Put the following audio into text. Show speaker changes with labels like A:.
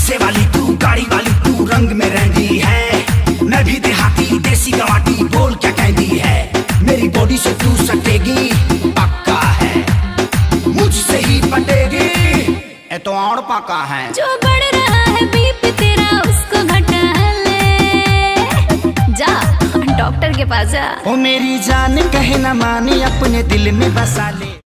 A: पैसे वाली तू, गाड़ी वाली तू, रंग में रंगी है। मैं भी देहाती देसी गवाटी, बोल क्या कहती है। मेरी बॉडी से तू सटेगी पक्का है, मुझसे ही पटेगी ये तो और पक्का है।
B: जो बढ़ रहा है बीपी तेरा उसको घटा ले, जा डॉक्टर के पास जा।
A: ओ मेरी जान कहे ना माने, अपने दिल में बसा ले।